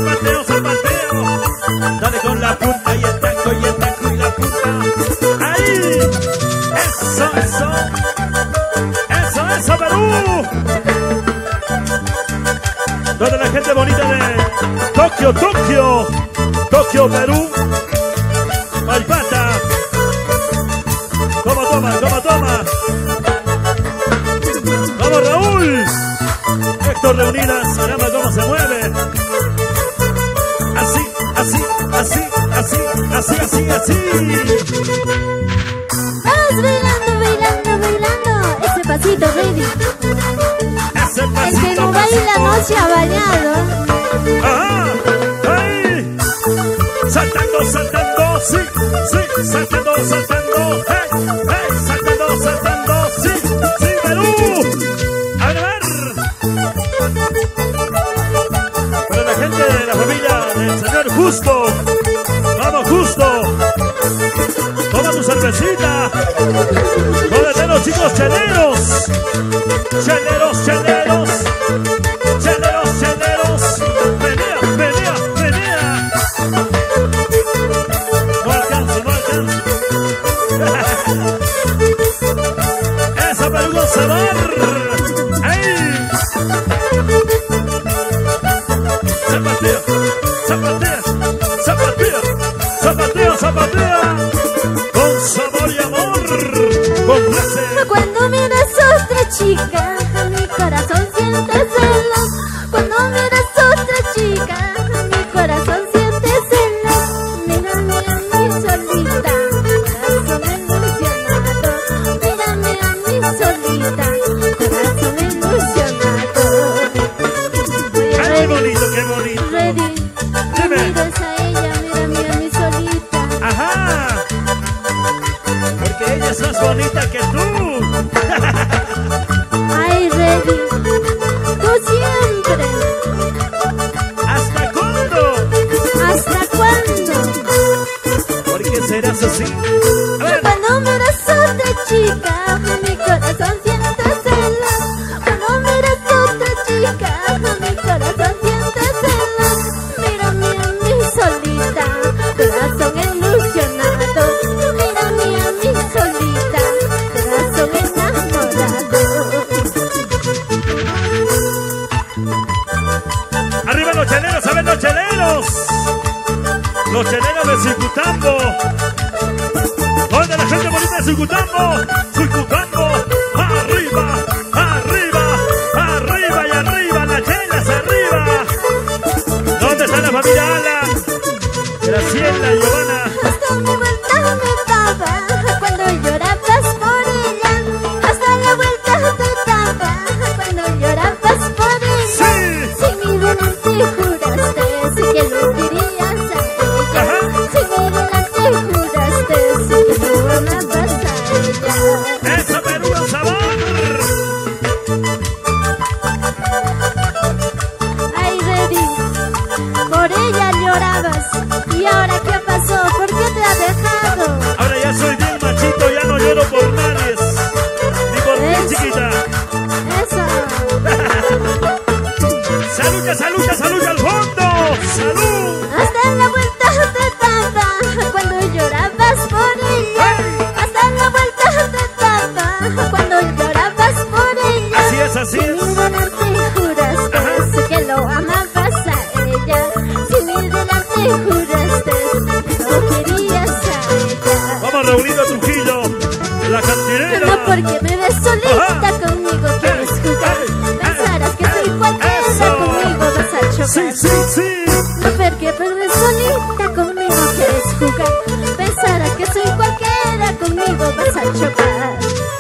zapateo, zapateo. Dale con la punta y el taco y el taco y la punta. ¡Ahí! ¡Eso, eso! ¡Eso, eso, Perú! Toda la gente bonita de Tokio, Tokio. Tokio, Perú. Malpata. Toma, toma, toma, toma. Vamos, Raúl. Héctor Reunidas, caramba, cómo se mueve. Así, así, así, así, así, así, así. Vamos bailando, bailando, bailando. Ese pasito, ready. Ese pasito, el que no baila no se ha bañado. Ajá, ahí. Saltando, saltando, sí, sí, saltando, saltando, hey, hey, saltando, saltando, sí, sí, Perú. A ver. Para la gente de la familia del señor Justo, vamos Justo, toma tu cervecita, cómete los chicos cheleros, cheleros, cheleros, cheleros, cheleros, venía, venía, venía. No alcanzo, no alcanzo. Esa Perú sabor. ¡Ahí! Zapatea, zapatea, zapatea, zapatea, zapatea. Con sabor y amor, con clase. Cuando miras a otra chica, mi corazón siente celos. Cuando miras a otra chica, mi corazón siente celos. Mírame a mí solita, corazón ilusionado. Mírame a mí solita, corazón ilusionado. ¡Qué bonito, qué bonito! Ready, tú miras a ella, mírame a mí solita. ¡Ajá! Porque ella es más bonita que tú. Ay, Ready, tú siempre. ¿Hasta cuándo? ¿Hasta cuándo? ¿Por qué serás así? A ver. Cuando miras a otra chica, mi corazón siente celos. Cuando miras a otra chica, mi corazón siente celos. Mírame a mí solita, corazón ilusionado. Mírame a mí solita, corazón enamorado. ¡Arriba los cheleros! ¡A ver los cheleros! Los cheleros de Sucutambo. ¿Dónde la gente bonita de Sucutambo? Sucutambo. ¡Arriba! ¡Arriba! ¡Arriba y arriba! ¡Las chelas arriba! ¿Dónde está la familia Ala? Graciela, Giovanna. Hasta mi vuelta me daba cuando llorabas por ella. Hasta la vuelta te daba cuando llorabas por ella. ¡Sí! Si mi delante juraste, sí que lo querías a ella. Ajá. Si mi delante juraste, sí que lo amabas a ella. ¡Esa Perú el sabor! Ay, Ready, por ella llorabas. ¿Y ahora qué pasó? ¿Por qué te ha dejado? Ahora ya soy bien machito, ya no lloro por nadie. Ni por ti, chiquita. Eso. ¡Salud, ya salud, ya salud al fondo! ¡Salud! Hasta la vuelta te daba cuando llorabas por ella. Hasta la vuelta te daba cuando llorabas por ella. Así es, así Si es. mi delante juraste, sé que lo amabas a ella. Si mi delante juraste, que lo querías a ella. Vamos reunido a Trujillo, la cantinera. No porque me ves solita Ajá. conmigo quieres jugar. Pensarás que soy cualquiera, Eso. conmigo vas a chocar. Sí, sí, sí. No porque me ves solita conmigo quieres jugar. Pensarás que soy cualquiera, conmigo vas a chocar.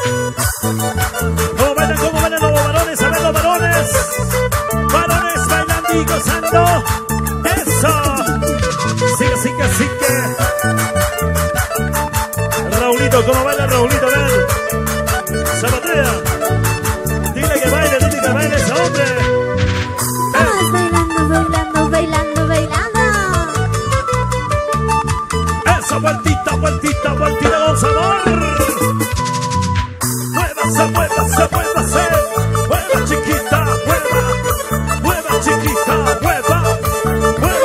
¿Cómo bailan los varones? A ver los varones. Varones bailando y gozando. Eso. Sigue, sigue, sigue. Raulito, ¿cómo baila Raulito? A ver. Zapatea. Dile que baile ese hombre. Vamos bailando, bailando, bailando, bailando. Esa vueltita, vueltita, vueltita con sabor. Muévase, muévase, muévase. Mueva chiquita, mueva. Mueva chiquita, mueva. Mueva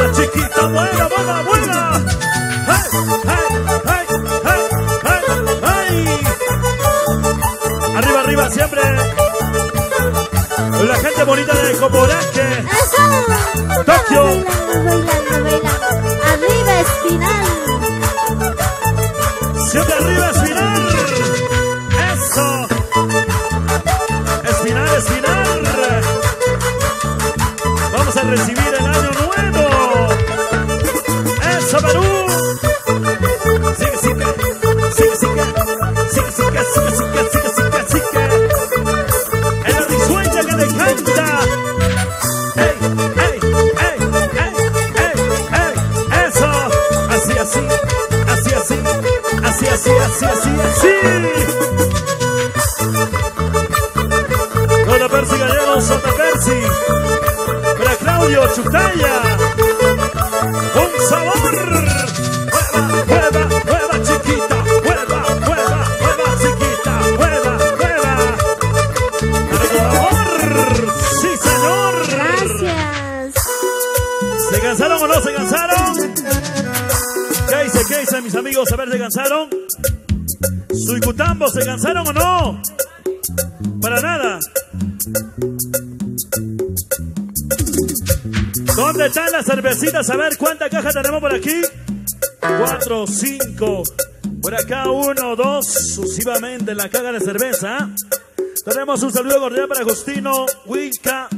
cansaron o no se cansaron? ¿Qué dice mis amigos? A ver, ¿se cansaron? ¿Suicutambo se cansaron o no? Para nada. ¿Dónde están las cervecitas? A ver, ¿cuántas cajas tenemos por aquí? 4, 5. Por acá 1, 2. Sucesivamente la caja de cerveza. Tenemos un saludo cordial para Agustino Huica.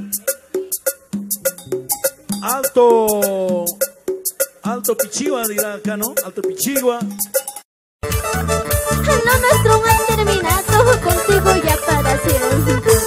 Alto Pichigua, dirá acá, ¿no? Alto Pichigua. Lo nuestro ha terminado, contigo ya para siempre.